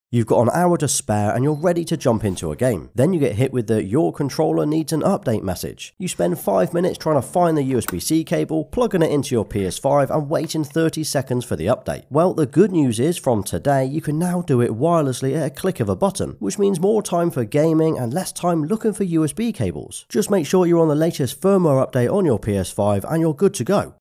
You've got an hour to spare and you're ready to jump into a game. Then you get hit with the "your controller needs an update" message. You spend 5 minutes trying to find the USB-C cable, plugging it into your PS5 and waiting 30 seconds for the update. Well, the good news is from today you can now do it wirelessly at a click of a button, which means more time for gaming and less time looking for USB cables. Just make sure you're on the latest firmware update on your PS5 and you're good to go.